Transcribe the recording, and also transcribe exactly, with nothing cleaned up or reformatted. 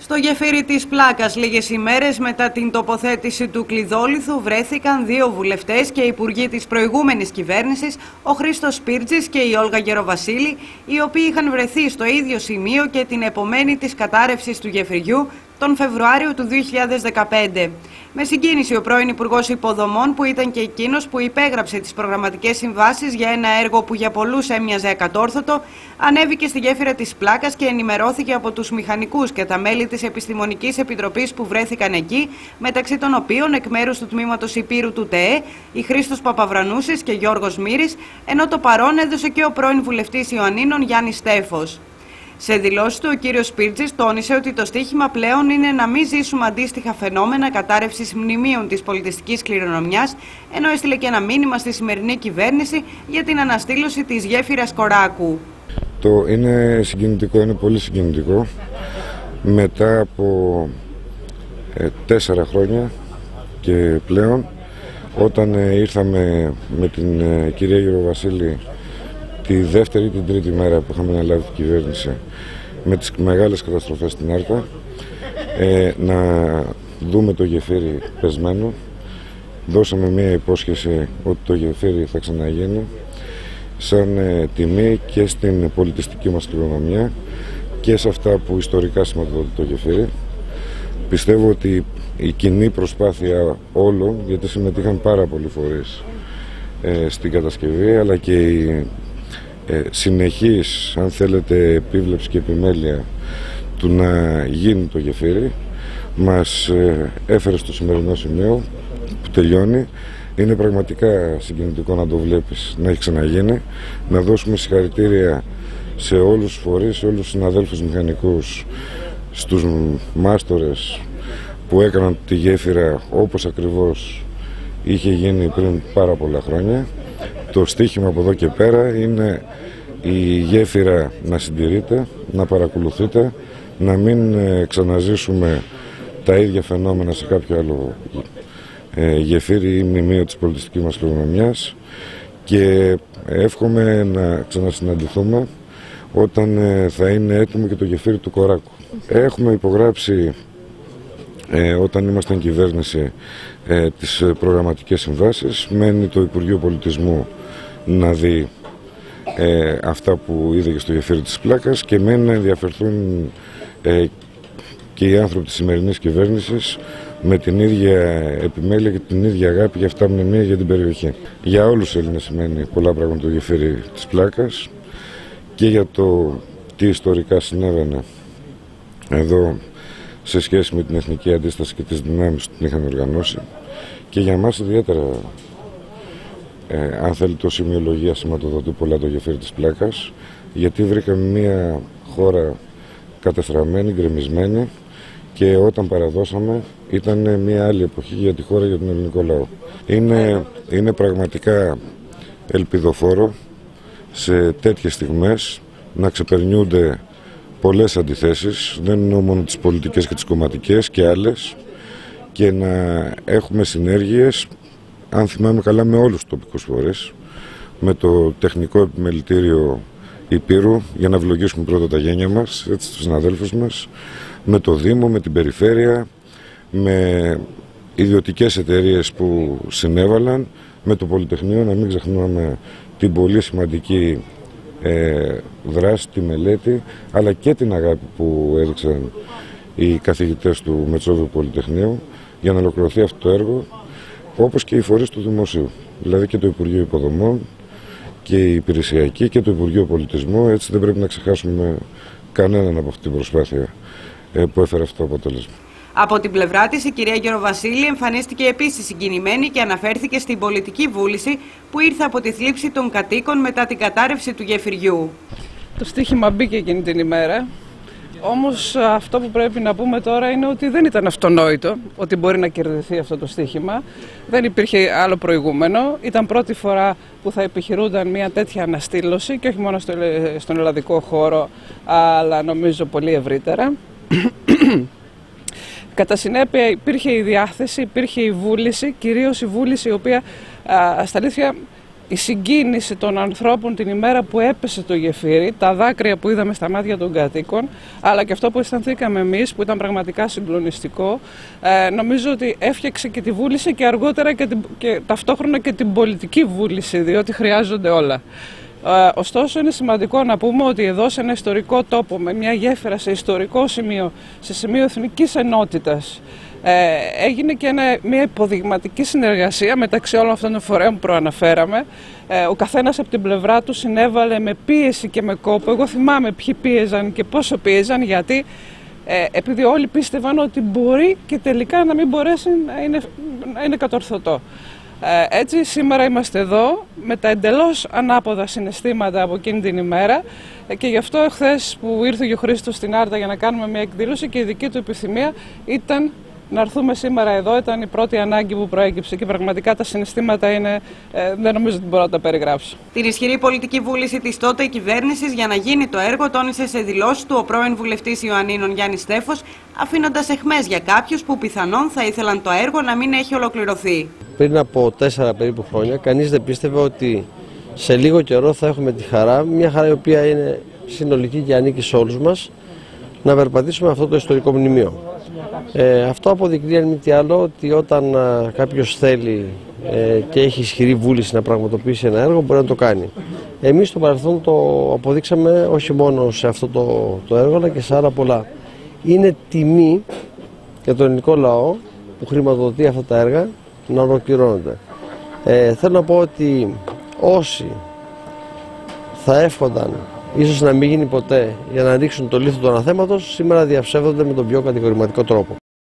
Στο γεφύρι της Πλάκας, λίγες ημέρες μετά την τοποθέτηση του κλειδόλιθου, βρέθηκαν δύο βουλευτές και υπουργοί της προηγούμενης κυβέρνησης, ο Χρήστος Σπίρτζης και η Όλγα Γεροβασίλη, οι οποίοι είχαν βρεθεί στο ίδιο σημείο και την επομένη της κατάρρευσης του γεφυριού τον Φεβρουάριο του δύο χιλιάδες δεκαπέντε. Με συγκίνηση, ο πρώην Υπουργός Υποδομών, που ήταν και εκείνος που υπέγραψε τις προγραμματικές συμβάσεις για ένα έργο που για πολλούς έμοιαζε ακατόρθωτο, ανέβηκε στη γέφυρα της Πλάκας και ενημερώθηκε από τους μηχανικούς και τα μέλη της Επιστημονικής Επιτροπής που βρέθηκαν εκεί, μεταξύ των οποίων εκ μέρους του Τμήματος Υπήρου του ΤΕΕ, η Χρήστος Παπαβρανούσης και Γιώργος Μύρης, ενώ το παρόν έδωσε και ο πρώην βουλευτής Ιωαννίνων Γιάννης Στέφος. Σε δηλώσεις του, ο κύριος Σπίρτζης τόνισε ότι το στίχημα πλέον είναι να μην ζήσουμε αντίστοιχα φαινόμενα κατάρρευσης μνημείων της πολιτιστικής κληρονομιάς, ενώ έστειλε και ένα μήνυμα στη σημερινή κυβέρνηση για την αναστήλωση της γέφυρας Κοράκου. Το είναι συγκινητικό, είναι πολύ συγκινητικό. Μετά από ε, τέσσερα χρόνια και πλέον, όταν ε, ήρθαμε με την ε, κυρία Γεροβασίλη τη δεύτερη ή την τρίτη μέρα που είχαμε αναλάβει την κυβέρνηση με τις μεγάλες καταστροφές στην Άρτα, ε, να δούμε το γεφύρι πεσμένο. Δώσαμε μία υπόσχεση ότι το γεφύρι θα ξαναγίνει σαν ε, τιμή και στην πολιτιστική μας κληρονομιά και σε αυτά που ιστορικά σηματοδοτεί το γεφύρι. Πιστεύω ότι η κοινή προσπάθεια όλων, γιατί συμμετείχαν πάρα πολλοί φορείς ε, στην κατασκευή, αλλά και η Ε, συνεχής, αν θέλετε, επίβλεψη και επιμέλεια του να γίνει το γεφύρι, μας ε, έφερε στο σημερινό σημείο που τελειώνει. Είναι πραγματικά συγκινητικό να το βλέπεις να έχει ξαναγίνει, να δώσουμε συγχαρητήρια σε όλους τους φορείς, σε όλους τους συναδέλφους μηχανικούς, στους μάστορες που έκαναν τη γέφυρα όπως ακριβώς είχε γίνει πριν πάρα πολλά χρόνια. Το στίχημα από εδώ και πέρα είναι η γέφυρα να συντηρείται, να παρακολουθείτε, να μην ξαναζήσουμε τα ίδια φαινόμενα σε κάποιο άλλο γεφύρι ή μνημείο της πολιτιστικής μας κληρονομιάς, και εύχομαι να ξανασυναντηθούμε όταν θα είναι έτοιμο και το γεφύρι του Κοράκου. Έχουμε υπογράψει Ε, όταν ήμασταν κυβέρνηση ε, τις προγραμματικές συμβάσεις. Μένει το Υπουργείο Πολιτισμού να δει ε, αυτά που είδε και στο γεφύρι της Πλάκας, και μένει να ενδιαφερθούν ε, και οι άνθρωποι της σημερινής κυβέρνησης με την ίδια επιμέλεια και την ίδια αγάπη για αυτά τα μνημεία για την περιοχή. Για όλους τους Έλληνες σημαίνει πολλά πράγματα το γεφύρι της Πλάκας, και για το τι ιστορικά συνέβαινε εδώ σε σχέση με την εθνική αντίσταση και τις δυνάμεις που την είχαν οργανώσει, και για μας ιδιαίτερα, ε, αν θέλει, το σημειολογία σηματοδοτεί πολλά το γεφύρι της Πλάκας, γιατί βρήκαμε μια χώρα κατεστραμμένη, γκρεμισμένη, και όταν παραδώσαμε ήταν μια άλλη εποχή για τη χώρα, για τον ελληνικό λαό. Είναι, είναι πραγματικά ελπιδοφόρο σε τέτοιες στιγμές να ξεπερνιούνται πολλές αντιθέσεις, δεν είναι μόνο τις πολιτικές και τις κομματικές και άλλες, και να έχουμε συνέργειες, αν θυμάμαι καλά, με όλους τους τοπικούς φορείς, με το Τεχνικό Επιμελητήριο Υπήρου για να ευλογήσουμε πρώτα τα γένια μας, έτσι, τους συναδέλφους μας, με το Δήμο, με την Περιφέρεια, με ιδιωτικές εταιρείες που συνέβαλαν, με το Πολυτεχνείο, να μην ξεχνάμε την πολύ σημαντική Ε, δράση, τη μελέτη, αλλά και την αγάπη που έδειξαν οι καθηγητές του Μετσόβιου Πολυτεχνείου για να ολοκληρωθεί αυτό το έργο, όπως και οι φορείς του Δημοσίου, δηλαδή και το Υπουργείο Υποδομών και η Υπηρεσιακή και το Υπουργείο Πολιτισμού. Έτσι δεν πρέπει να ξεχάσουμε κανέναν από αυτή την προσπάθεια ε, που έφερε αυτό το αποτέλεσμα. Από την πλευρά της, η κυρία Γεροβασίλη εμφανίστηκε επίσης συγκινημένη και αναφέρθηκε στην πολιτική βούληση που ήρθε από τη θλίψη των κατοίκων μετά την κατάρρευση του γεφυριού. Το στίχημα μπήκε εκείνη την ημέρα, όμως αυτό που πρέπει να πούμε τώρα είναι ότι δεν ήταν αυτονόητο ότι μπορεί να κερδιθεί αυτό το στίχημα. Δεν υπήρχε άλλο προηγούμενο. Ήταν πρώτη φορά που θα επιχειρούνταν μια τέτοια αναστήλωση, και όχι μόνο στον ελλαδικό χώρο, αλλά νομίζω πολύ ευρύτερα. Κατά συνέπεια υπήρχε η διάθεση, υπήρχε η βούληση, κυρίως η βούληση η οποία α, στα αλήθεια η συγκίνηση των ανθρώπων την ημέρα που έπεσε το γεφύρι, τα δάκρυα που είδαμε στα μάτια των κατοίκων, αλλά και αυτό που αισθανθήκαμε εμείς, που ήταν πραγματικά συγκλονιστικό, ε, νομίζω ότι έφτιαξε και τη βούληση και αργότερα και, την, και ταυτόχρονα και την πολιτική βούληση, διότι χρειάζονται όλα. Ε, ωστόσο είναι σημαντικό να πούμε ότι εδώ σε ένα ιστορικό τόπο, με μια γέφυρα σε ιστορικό σημείο, σε σημείο εθνικής ενότητας, ε, έγινε και ένα, μια υποδειγματική συνεργασία μεταξύ όλων αυτών των φορέων που προαναφέραμε. Ε, ο καθένας από την πλευρά του συνέβαλε με πίεση και με κόπο. Εγώ θυμάμαι ποιοι πίεζαν και πόσο πίεζαν, γιατί ε, επειδή όλοι πίστευαν ότι μπορεί και τελικά να μην μπορέσει να είναι, να είναι κατορθωτό. Ε, έτσι σήμερα είμαστε εδώ με τα εντελώς ανάποδα συναισθήματα από εκείνη την ημέρα ε, και γι' αυτό χθες που ήρθε ο Χρήστος στην Άρτα για να κάνουμε μια εκδήλωση και η δική του επιθυμία ήταν να έρθουμε σήμερα εδώ, ήταν η πρώτη ανάγκη που προέκυψε και πραγματικά τα συναισθήματα είναι, ε, δεν νομίζω ότι μπορώ να τα περιγράψω. Την ισχυρή πολιτική βούληση της τότε κυβέρνησης για να γίνει το έργο τόνισε σε δηλώσεις του ο πρώην βουλευτής Ιωαννίνων Γιάννης Στέφος, αφήνοντας αιχμές για κάποιους που πιθανόν θα ήθελαν το έργο να μην έχει ολοκληρωθεί. Πριν από τέσσερα περίπου χρόνια, κανείς δεν πίστευε ότι σε λίγο καιρό θα έχουμε τη χαρά, μια χαρά η οποία είναι συνολική και ανήκει σε όλους μας, να περπατήσουμε αυτό το ιστορικό μνημείο. Ε, αυτό αποδεικνύει, αν μη τι άλλο, ότι όταν α, κάποιος θέλει ε, και έχει ισχυρή βούληση να πραγματοποιήσει ένα έργο, μπορεί να το κάνει. Εμείς στο παρελθόν το αποδείξαμε όχι μόνο σε αυτό το, το έργο, αλλά και σε άλλα πολλά. Είναι τιμή για τον ελληνικό λαό που χρηματοδοτεί αυτά τα έργα να ολοκληρώνονται. Ε, θέλω να πω ότι όσοι θα εύχονταν ίσως να μην γίνει ποτέ για να ρίξουν το λίθο του αναθέματος, σήμερα διαψεύδονται με τον πιο κατηγορηματικό τρόπο.